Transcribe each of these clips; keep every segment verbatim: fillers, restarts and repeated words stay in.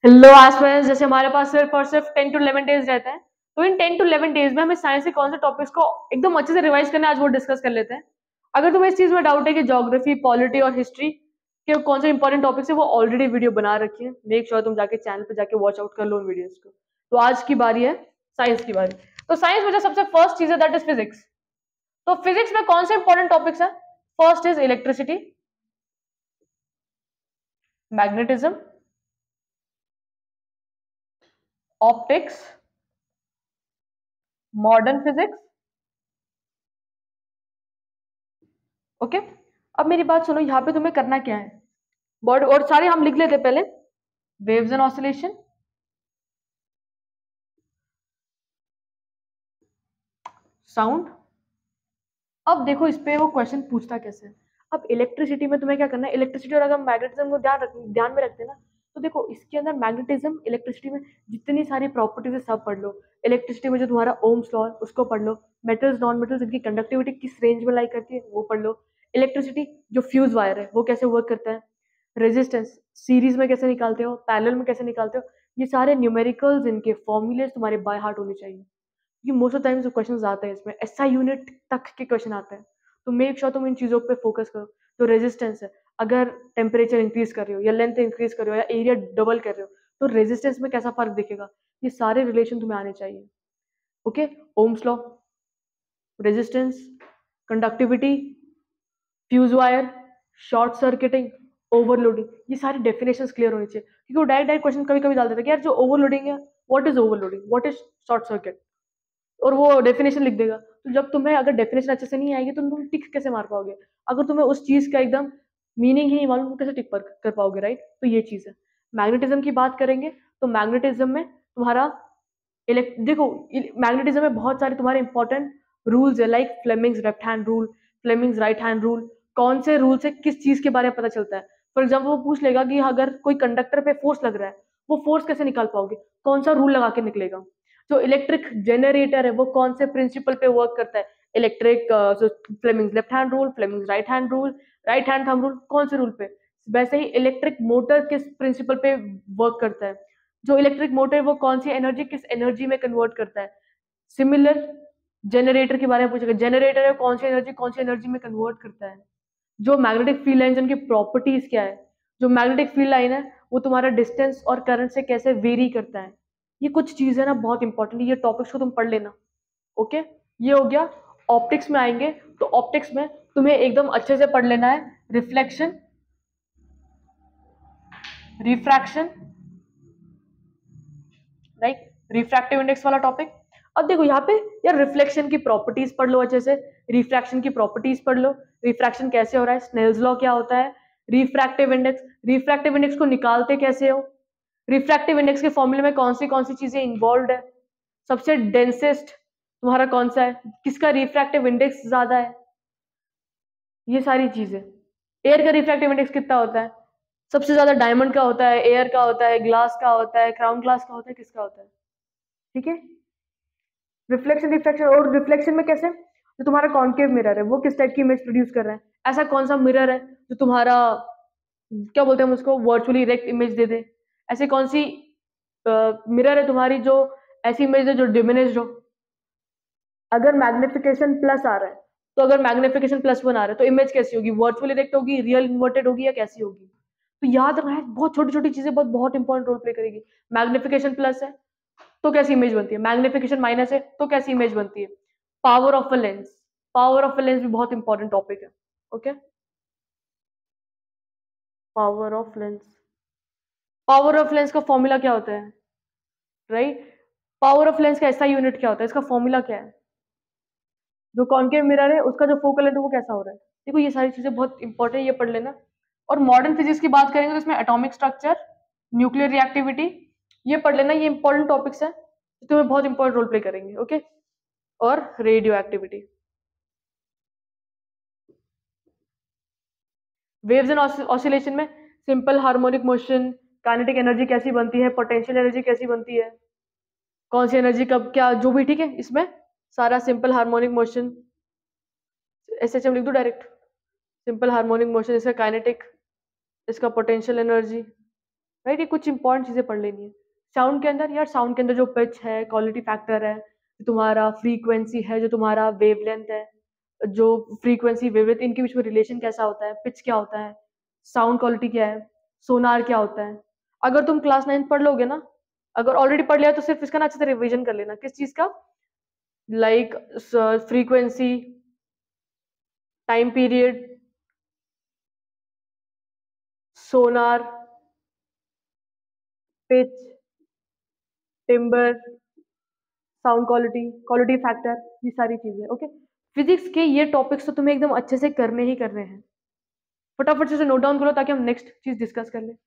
Hello aspirants, जैसे हमारे पास सिर्फ और सिर्फ टेन टू इलेवन डेज रहता है, तो इन टेन टू इलेवन डेज में हमें साइंस के कौन से टॉपिक्स को एकदम अच्छे से रिवाइज करना है, आज वो डिस्कस कर लेते हैं। अगर तुम्हें इस चीज में डाउट है कि ज्योग्राफी, पॉलिटी और हिस्ट्री के कौन से इंपॉर्टेंट टॉपिक्स है, वो ऑलरेडी वीडियो बना रखी है। मेक श्योर तुम जाके चैनल पे जाके वॉच आउट कर लो उन वीडियोस को। तो आज की बारी है साइंस की बारी। तो साइंस में जो सबसे फर्स्ट चीज है दैट इज फिजिक्स। तो फिजिक्स में कौन से इंपॉर्टेंट टॉपिक्स है? First is electricity, magnetism, optics, modern physics. Okay, अब मेरी बात सुनो, यहाँ पे तुम्हें करना क्या है, बॉडी और सारे हम लिख लेते पहले। Waves and oscillation, sound. अब देखो इस पे वो क्वेश्चन पूछता कैसे है। अब इलेक्ट्रिसिटी में तुम्हें क्या करना है, इलेक्ट्रिसिटी और अगर मैग्नेटिज्म को ध्यान रख ध्यान में रखते हैं ना, तो देखो इसके अंदर मैग्नेटिज्म, इलेक्ट्रिसिटी में जितनी सारी प्रॉपर्टीज है सब पढ़ लो। इलेक्ट्रिसिटी में जो तुम्हारा ओम्स लॉ है उसको पढ़ लो। मेटल्स, नॉन मेटल्स, इनकी कंडक्टिविटी किस रेंज में लाई करती है वो पढ़ लो। इलेक्ट्रिसिटी जो फ्यूज वायर है वो कैसे वर्क करता है। रेजिस्टेंस सीरीज में कैसे निकालते हो, पैरेलल में कैसे निकालते हो। ये सारे न्यूमेरिकल्स, इनके फॉर्मूलेज तुम्हारे बाय हार्ट होने चाहिए। ये मोस्ट ऑफ टाइम जो क्वेश्चन आते हैं इसमें एसआई यूनिट तक के क्वेश्चन आते हैं। तो मेक श्योर तुम इन चीजों पे फोकस करो। तो रेजिस्टेंस है, अगर टेम्परेचर इंक्रीज कर रहे हो या लेंथ इंक्रीज कर रहे हो या एरिया डबल कर रहे हो, तो रेजिस्टेंस में कैसा फर्क दिखेगा, ये सारे रिलेशन तुम्हें आने चाहिए। Okay, ohm's law, resistance, conductivity, fuse wire, short circuiting, overloading, ये सारी डेफिनेशन क्लियर होनी चाहिए। क्योंकि वो डायरेक्ट डायरेक्ट क्वेश्चन कभी कभी डाल देते हैं कि यार जो ओवरलोडिंग है, what is overloading, what is short circuit, और वो डेफिनेशन लिख देगा। तो जब तुम्हें अगर डेफिनेशन अच्छे से नहीं आएगी तो तुम टिक कैसे मार पाओगे? अगर तुम्हें उस चीज का एकदम मीनिंग ही नहीं मालूम, तुम कैसे टिक पर कर पाओगे, राइट? तो ये चीज है। मैग्नेटिज्म की बात करेंगे तो मैग्नेटिज्म में तुम्हारा इलेक्ट देखो, मैग्नेटिज्म में बहुत सारे तुम्हारे इंपॉर्टेंट रूल्स है, like Fleming's left hand rule, Fleming's right hand rule. कौन से रूल से किस चीज के बारे में पता चलता है? फॉर एग्जाम्पल वो पूछ लेगा कि अगर कोई कंडक्टर पे फोर्स लग रहा है, वो फोर्स कैसे निकाल पाओगे, कौन सा रूल लगा के निकलेगा? जो इलेक्ट्रिक जनरेटर है वो कौन से प्रिंसिपल पे वर्क करता है? Electric Fleming's left hand rule, Fleming's right hand rule, right hand thumb rule, कौन से रूल पे? वैसे ही इलेक्ट्रिक मोटर किस प्रिंसिपल पे वर्क करता है? जो इलेक्ट्रिक मोटर वो कौन सी एनर्जी किस एनर्जी में कन्वर्ट करता है? सिमिलर जनरेटर के बारे में पूछेगा, जनरेटर है कौन सी एनर्जी कौन सी एनर्जी में कन्वर्ट करता है? जो मैग्नेटिक फील्ड लाइन उनकी प्रॉपर्टीज क्या है? जो मैग्नेटिक फील्ड लाइन है वो तुम्हारा डिस्टेंस और करंट से कैसे वेरी करता है? ये कुछ चीजें ना बहुत इंपॉर्टेंट है, ये टॉपिक्स को तुम पढ़ लेना। ओके, ये हो गया। ऑप्टिक्स में आएंगे तो ऑप्टिक्स में तुम्हें एकदम अच्छे से पढ़ लेना है reflection, refraction, right, refractive index वाला टॉपिक। अब देखो यहाँ पे यार रिफ्लेक्शन की प्रॉपर्टीज पढ़ लो अच्छे से, रिफ्रैक्शन की प्रॉपर्टीज पढ़ लो, रिफ्रैक्शन कैसे हो रहा है, स्नेल्स लॉ क्या होता है, रिफ्रैक्टिव इंडेक्स, रिफ्रैक्टिव इंडेक्स को निकालते कैसे हो, रिफ्रैक्टिव इंडेक्स के फॉर्मूले में कौन सी कौन सी चीजें इन्वॉल्व है, सबसे डेंसेस्ट तुम्हारा कौन सा है, किसका रिफ्रैक्टिव इंडेक्स ज्यादा है, ये सारी चीजें। एयर का रिफ्रैक्टिव इंडेक्स कितना होता है? सबसे ज्यादा डायमंड का होता है, एयर का होता है, ग्लास का होता है, क्राउन ग्लास का होता है, किसका होता है? ठीक है, रिफ्लेक्शन, रिफ्लेक्शन और रिफ्लेक्शन में कैसे, जो तुम्हारा कॉन्केव मिरर है वो किस टाइप की इमेज प्रोड्यूस कर रहा है, ऐसा कौन सा मिरर है जो तुम्हारा क्या बोलते हैं हम उसको, वर्चुअली इरेक्ट इमेज दे दे? ऐसे कौन सी मिरर है तुम्हारी जो ऐसी इमेज है जो डिमिनिश्ड हो? अगर मैग्निफिकेशन प्लस आ रहा है, तो अगर मैग्निफिकेशन प्लस वन आ रहा है तो इमेज कैसी होगी, वर्चुअल इरेक्ट होगी, रियल इन्वर्टेड होगी, या कैसी होगी? तो याद रखना है, बहुत छोटी छोटी चीजें बहुत बहुत इंपॉर्टेंट रोल प्ले करेगी। मैग्निफिकेशन प्लस है तो कैसी इमेज बनती है, मैग्निफिकेशन माइनस है तो कैसी इमेज बनती है। Power of a lens, power of a lens भी बहुत इंपॉर्टेंट टॉपिक है। Okay, power of lens, power of lens का फॉर्मूला क्या होता है, राइट? पावर ऑफ लेंस का ऐसा यूनिट क्या होता है, इसका फॉर्मूला क्या है? जो कॉन्केव मिरर है उसका जो फोकल लेंथ है वो कैसा हो रहा है? देखो ये सारी चीजें बहुत इंपॉर्टेंट, ये पढ़ लेना। और मॉडर्न फिजिक्स की बात करेंगे तो इसमें एटॉमिक स्ट्रक्चर, न्यूक्लियर रिएक्टिविटी, ये पढ़ लेना, ये इंपॉर्टेंट टॉपिक्स है जो तुम्हें बहुत इंपॉर्टेंट रोल प्ले करेंगे। ओके, और radioactivity, waves and oscillation में simple harmonic motion, kinetic energy कैसी बनती है, पोटेंशियल एनर्जी कैसी बनती है, कौन सी एनर्जी कब क्या, जो भी, ठीक है, इसमें सारा simple harmonic motion, S H M लिख दो डायरेक्ट, सिंपल हार्मोनिक मोशन, इसका काइनेटिक, इसका पोटेंशियल एनर्जी, राइट, ये कुछ इंपॉर्टेंट चीजें पढ़ लेनी है। साउंड के अंदर यार, साउंड के अंदर जो पिच है, क्वालिटी फैक्टर है, जो तुम्हारा फ्रीक्वेंसी है, जो तुम्हारा वेवलेंथ है, जो फ्रीक्वेंसी वेवलेंथ, इनके बीच में रिलेशन कैसा होता है, पिच क्या होता है, साउंड क्वालिटी क्या है, सोनार क्या होता है। अगर तुम क्लास नाइन्थ पढ़ लोगे ना, अगर ऑलरेडी पढ़ लिया तो सिर्फ इसका ना अच्छे से रिविजन कर लेना। किस चीज का? Like frequency, time period, sonar, pitch, timbre, sound quality, quality factor, ये सारी चीजें। ओके, फिजिक्स के ये टॉपिक्स तो तुम्हें एकदम अच्छे से करने ही करने हैं। फटाफट से नोट डाउन करो ताकि हम नेक्स्ट चीज डिस्कस कर ले।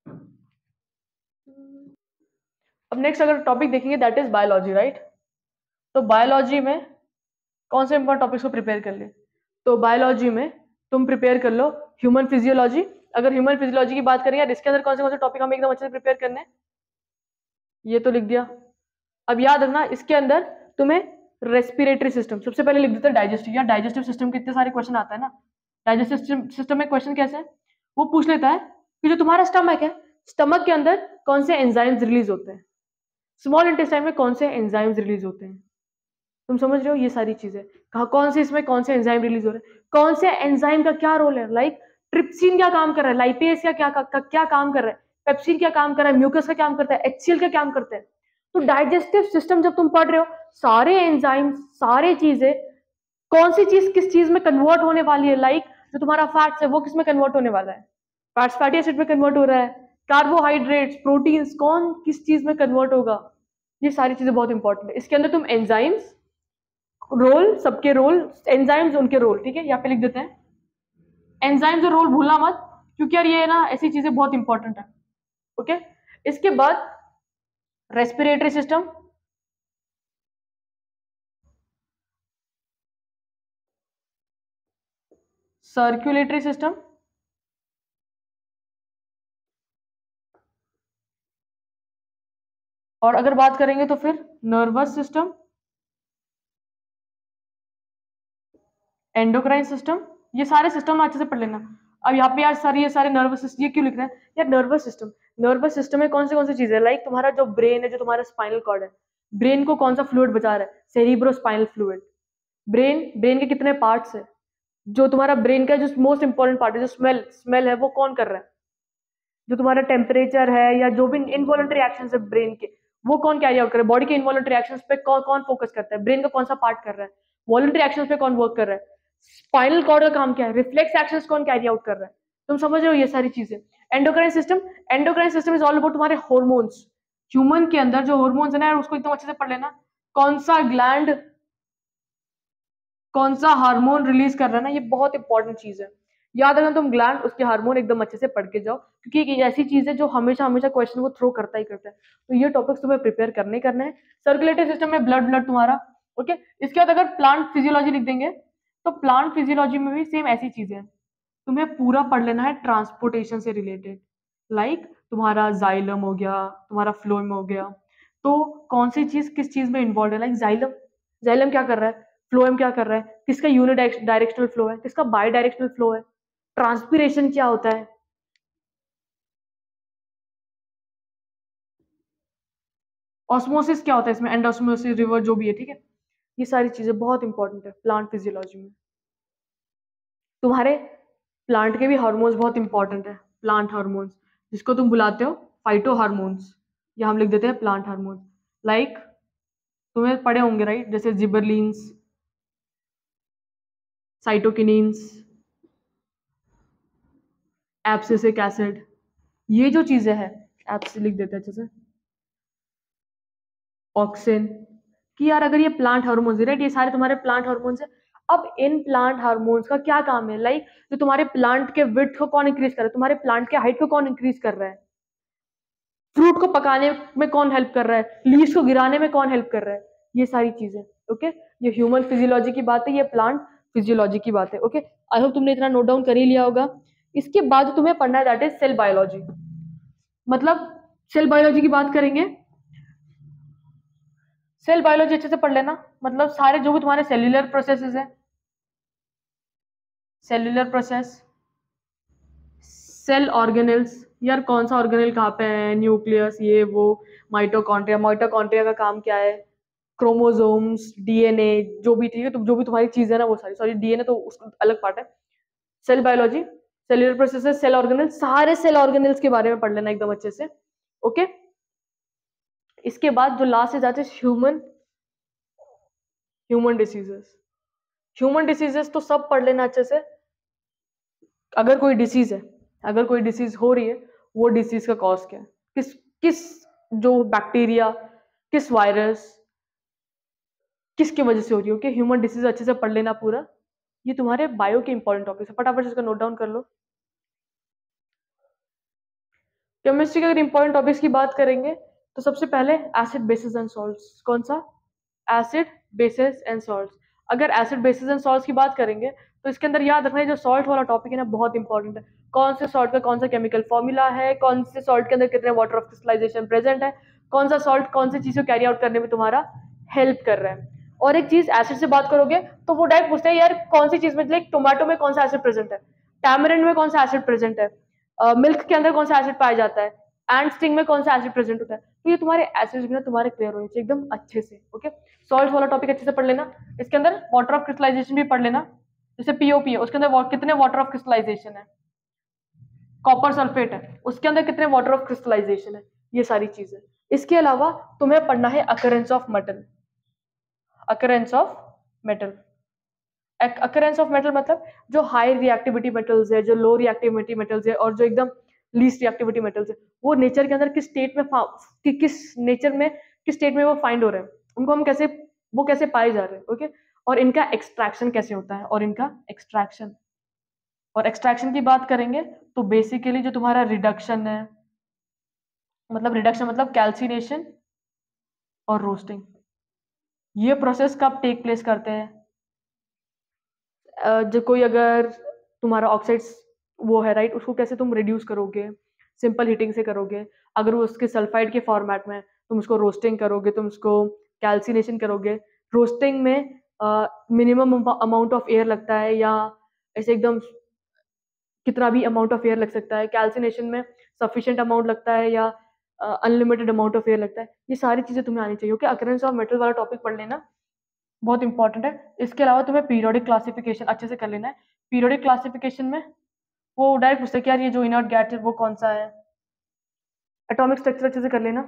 अब नेक्स्ट अगर टॉपिक देखेंगे दैट इज बायोलॉजी, राइट। तो बायोलॉजी में कौन से इंपॉर्टेंट टॉपिक्स को प्रिपेयर कर ले? तो बायोलॉजी में तुम प्रिपेयर कर लो ह्यूमन फिजियोलॉजी। अगर ह्यूमन फिजियोलॉजी की बात करें यार, इसके अंदर कौन से कौन से टॉपिक हमें एकदम अच्छे से प्रिपेयर करने हैं, ये तो लिख दिया। अब याद रखना इसके अंदर तुम्हें रेस्पिरेटरी सिस्टम सबसे पहले लिख देते हैं, डाइजेस्टिव। या डाइजेस्टिव सिस्टम के इतने सारे क्वेश्चन आता है ना। डाइजेस्टिव सिस्टम में क्वेश्चन कैसे है, वो पूछ लेता है कि जो तुम्हारा स्टमक है, स्टमक के अंदर कौन से एंजाइम्स रिलीज होते हैं, स्मॉल इंटेस्टाइन में कौन से एंजाइम्स रिलीज होते हैं। तुम समझ रहे हो ये सारी चीजें, कहा कौन से इसमें कौन से एंजाइम रिलीज हो रहे हैं, कौन से एंजाइम का क्या रोल है, लाइक ट्रिप्सिन क्या काम कर रहा है, लाइपेज का क्या का, का, क्या काम कर रहा है, पेप्सिन क्या काम कर रहा है, म्यूकस का काम करता है, एचसीएल का काम करता है। तो डाइजेस्टिव सिस्टम जब तुम पढ़ रहे हो, सारे एंजाइम, सारे चीजें, कौन सी चीज किस चीज में कन्वर्ट होने वाली है, लाइक जो तुम्हारा फैट्स है वो किस में कन्वर्ट होने वाला है, फैट्स फैटी एसिड में कन्वर्ट हो रहा है, कार्बोहाइड्रेट्स, प्रोटीन्स, कौन किस चीज में कन्वर्ट होगा। ये सारी चीजें बहुत इंपॉर्टेंट है। इसके अंदर तुम एंजाइम्स रोल, सबके रोल, एंजाइम्स उनके रोल, ठीक है, यहाँ पे लिख देते हैं एंजाइम्स और रोल, भूलना मत, क्योंकि यार ये ना ऐसी चीजें बहुत इंपॉर्टेंट है। ओके, इसके बाद रेस्पिरेटरी सिस्टम, सर्कुलेटरी सिस्टम, और अगर बात करेंगे तो फिर नर्वस सिस्टम, एंडोक्राइन सिस्टम। ये सारे सिस्टम अच्छे से पढ़ लेना। अब यहाँ पे यार सर ये सारे नर्वस सिस्टम ये क्यों लिख रहे हैं यार, नर्वस सिस्टम, नर्वस सिस्टम में कौन से कौन सी चीजें, लाइक तुम्हारा जो ब्रेन है, जो तुम्हारा स्पाइनल कॉर्ड है, ब्रेन को कौन सा फ्लूइड बचा रहा है, cerebrospinal fluid. Brain, brain के कितने पार्ट्स है, जो तुम्हारा ब्रेन का जो मोस्ट इंपॉर्टेंट पार्ट है, जो स्मेल स्मेल है, वो कौन कर रहा है, जो तुम्हारा टेम्परेचर है या जो भी इनवॉलंटरी एक्शंस है ब्रेन के, वो कौन कैरी आउट कर रहा है, बॉडी के इनवॉलंटरी एक्शंस पे कौन कौन फोकस करता है, ब्रेन का कौन सा पार्ट कर रहा है, वॉलंटरी एक्शंस पे कौन वर्क कर रहा है, स्पाइनल कॉर्ड का काम क्या है, रिफ्लेक्स एक्शंस कौन कैरी आउट कर रहा है। तुम समझ रहे हो ये सारी चीजें। Endocrine system, endocrine system is all about तुम्हारे हार्मोन्स। ह्यूमन के अंदर जो हार्मोन्स है ना, उसको एकदम अच्छे से पढ़ लेना, कौन सा ग्लैंड कौन सा हार्मोन रिलीज कर रहा है ना, ये बहुत इंपॉर्टेंट चीज है। याद रखना तुम ग्लैंड, उसके हार्मोन एकदम अच्छे से पढ़ के जाओ, क्योंकि ये ऐसी चीज है जो हमेशा हमेशा क्वेश्चन को थ्रो करता ही करता है। तो ये टॉपिक्स तुम्हें प्रिपेयर करने करने हैं। सर्कुलेटरी सिस्टम में ब्लड ब्लड तुम्हारा, ओके। इसके बाद अगर प्लांट फिजियोलॉजी लिख देंगे, तो प्लांट फिजियोलॉजी में भी सेम ऐसी चीजें हैं, तुम्हें पूरा पढ़ लेना है ट्रांसपोर्टेशन से रिलेटेड, लाइक तुम्हारा जाइलम हो गया, तुम्हारा फ्लोएम हो गया, तो कौन सी चीज किस चीज में इन्वॉल्व है, लाइक जाइलम, जाइलम क्या कर रहा है, फ्लोएम क्या कर रहा है, किसका यूनिट डायरेक्शनल फ्लो है, किसका बाई डायरेक्शनल फ्लो है, ट्रांसपीरेशन क्या होता है, ऑस्मोसिस क्या होता है इसमें, एंडोस्मोसिस, रिवर जो भी है, ठीक है। ये सारी चीजें बहुत इंपॉर्टेंट है प्लांट फिजियोलॉजी में। तुम्हारे प्लांट के भी हार्मोन्स बहुत इंपॉर्टेंट है, प्लांट हार्मोन्स, जिसको तुम बुलाते हो फाइटो हार्मोन्स, या हम लिख देते हैं प्लांट हार्मोन्स। लाइक तुम्हें पढ़े होंगे राइट, जैसे जिबरलिन्स, साइटोकिनीन्स, एब्सिसिक एसिड, ये जो चीजें हैं, एब्स लिख देते हैं अच्छे से, ऑक्सिन, कि यार अगर ये प्लांट हार्मोन्स है राइट, ये सारे तुम्हारे प्लांट हार्मोन्स है। अब इन प्लांट हार्मोन्स का क्या काम है, लाइक जो तुम्हारे प्लांट के विड्थ को कौन इंक्रीज कर रहा है, तुम्हारे प्लांट के हाइट को कौन इंक्रीज कर रहा है, फ्रूट को पकाने में कौन हेल्प कर रहा है, लीव्स को गिराने में कौन हेल्प कर रहा है, ये सारी चीजें। ओके, ये ह्यूमन फिजियोलॉजी की बात है, ये प्लांट फिजियोलॉजी की बात है। ओके, आई होप तुमने इतना नोट डाउन कर ही लिया होगा। इसके बाद तुम्हें पढ़ना है दैट इज सेल बायोलॉजी। मतलब सेल बायोलॉजी की बात करेंगे, सेल बायोलॉजी अच्छे से पढ़ लेना, मतलब सारे जो भी तुम्हारे सेल्यूलर प्रोसेसेस है, सेल्यूलर प्रोसेस, सेल ऑर्गेनेल्स, यार कौन सा ऑर्गेनेल कहाँ पे है, न्यूक्लियस, ये वो, माइटोकॉन्ड्रिया, माइटोकॉन्ड्रिया का काम क्या है, क्रोमोसोम्स, डीएनए, जो भी, ठीक है, तो जो भी तुम्हारी चीज है ना वो सारी, सॉरी डीएनए तो उसका अलग पार्ट है, cell biology, cellular processes, cell organelle, सारे सेल ऑर्गेनल्स के बारे में पढ़ लेना एकदम अच्छे से। ओके, इसके बाद जो लास्ट से जाते human human diseases. Human diseases तो सब पढ़ लेना अच्छे से। अगर कोई डिसीज है, अगर कोई डिसीज हो रही है, वो डिसीज का कॉज क्या है, किस किस जो बैक्टीरिया, किस वायरस, किसकी वजह से हो रही है। ओके, ह्यूमन डिसीज अच्छे से पढ़ लेना पूरा। ये तुम्हारे बायो के इंपॉर्टेंट टॉपिक है, फटाफट इसका नोट डाउन कर लो। केमिस्ट्री के अगर इंपॉर्टेंट टॉपिक्स की बात करेंगे तो सबसे पहले एसिड बेसिस एंड सॉल्ट्स। कौन सा? Acid bases and salts. अगर एसिड बेसिस एंड सॉल्ट्स की बात करेंगे तो इसके अंदर याद रखना है जो सॉल्ट वाला टॉपिक है ना बहुत इंपॉर्टेंट है। कौन से सॉल्ट का कौन सा केमिकल फॉर्मूला है, कौन से सॉल्ट के अंदर कितने वाटर ऑफ क्रिस्टलाइजेशन प्रेजेंट है, कौन सा सॉल्ट कौन सी चीज को कैरी आउट करने में तुम्हारा हेल्प कर रहा है। और एक चीज एसिड से बात करोगे तो वो डायरेक्ट पूछते हैं यार कौन सी चीज में, लाइक टोमेटो में कौन सा एसिड प्रेजेंट है, टैमरिंड में कौन सा एसिड प्रेजेंट है, मिल्क के अंदर कौन सा एसिड पाया जाता है, एंड स्टिंग में कौन सा एसिड प्रेजेंट होता है। तो ये तुम्हारे एसिड्स भी ना तुम्हारे क्लियर होने चाहिए एकदम अच्छे से। ओके, सॉल्ट वाला टॉपिक अच्छे से पढ़ लेना। इसके अंदर वाटर ऑफ क्रिस्टलाइजेशन भी पढ़ लेना, जैसे पीओपी है उसके अंदर कितने वाटर ऑफ क्रिस्टलाइजेशन है, कॉपर सल्फेट है उसके अंदर कितने वाटर ऑफ क्रिस्टलाइजेशन है, ये सारी चीजें। इसके अलावा तुम्हें पढ़ना है occurrence of metal. Occurrence of metal, occurrence of metal मतलब जो हाई रिएक्टिविटी मेटल्स है, जो लो रिएक्टिविटी मेटल्स है, और जो एकदम लीस्ट रिएक्टिविटी मेटल्स है, वो नेचर के अंदर किस स्टेट में कि किस नेचर में किस स्टेट में वो फाइंड हो रहे हैं, उनको हम कैसे, वो कैसे पाए जा रहे हैं। ओके, और इनका एक्सट्रैक्शन कैसे होता है, और इनका एक्सट्रैक्शन और एक्सट्रैक्शन की बात करेंगे तो बेसिकली जो तुम्हारा रिडक्शन है, मतलब रिडक्शन मतलब कैल्सिनेशन और रोस्टिंग, ये प्रोसेस कब टेक प्लेस करते हैं। जो कोई अगर तुम्हारा ऑक्साइड्स वो है राइट, उसको कैसे तुम रिड्यूस करोगे, सिंपल हीटिंग से करोगे। अगर वो उसके सल्फाइड के फॉर्मेट में, तुम उसको रोस्टिंग करोगे, तुम उसको कैल्सिनेशन करोगे। रोस्टिंग में मिनिमम अमाउंट ऑफ एयर लगता है, या ऐसे एकदम कितना भी अमाउंट ऑफ एयर लग सकता है। कैल्सिनेशन में सफिशिएंट अमाउंट लगता है या अनलिमिटेड अमाउंट ऑफ एयर लगता है। ये सारी चीजें तुम्हें आनी चाहिए। ओके, अकरेंस ऑफ मेटल वाला टॉपिक पढ़ लेना, बहुत इंपॉर्टेंट है। इसके अलावा तुम्हें पीरियोडिक क्लासिफिकेशन अच्छे से कर लेना है। पीरियोडिक क्लासिफिकेशन में वो डायरेक्ट पूछते हैं कि यार ये जो इनर्ट गैस है वो कौन सा है। एटॉमिक स्ट्रक्चर अच्छे से कर लेना।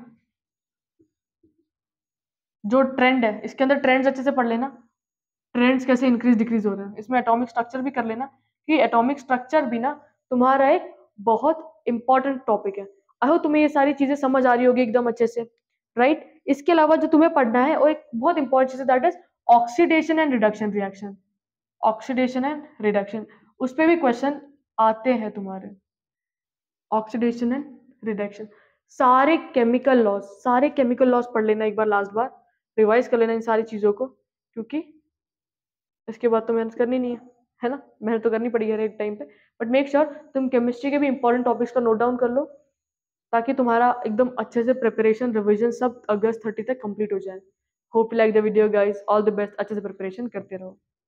जो ट्रेंड है इसके अंदर ट्रेंड्स अच्छे से पढ़ लेना, ट्रेंड्स कैसे इंक्रीज डिक्रीज हो रहे हैं। इसमें एटॉमिक स्ट्रक्चर भी कर लेना कि एटॉमिक स्ट्रक्चर भी ना तुम्हारा एक बहुत इंपॉर्टेंट टॉपिक है। आई होप तुम्हें ये सारी चीजें समझ आ रही होगी एकदम अच्छे से, राइट। इसके अलावा जो तुम्हें पढ़ना है वो एक बहुत इंपॉर्टेंट चीज है, that is oxidation and reduction reaction. Oxidation and reduction, उस पर भी क्वेश्चन आते हैं तुम्हारे। ऑक्सीडेशन एंड रिडक्शन, सारे केमिकल लॉज, सारे केमिकल लॉज पढ़ लेना एक बार, लास्ट बार रिवाइज कर लेना इन सारी चीजों को, क्योंकि इसके बाद तो मेहनत करनी नहीं है, है ना। मेहनत तो करनी पड़ेगी हर एक टाइम पे, बट मेक श्योर तुम केमिस्ट्री के भी इंपॉर्टेंट टॉपिक्स का नोट डाउन कर लो, ताकि तुम्हारा एकदम अच्छे से प्रिपरेशन रिविजन सब अगस्त थर्टी तक कंप्लीट हो जाए। Hope like the video guys, all the best, अच्छे से प्रिपरेशन करते रहो।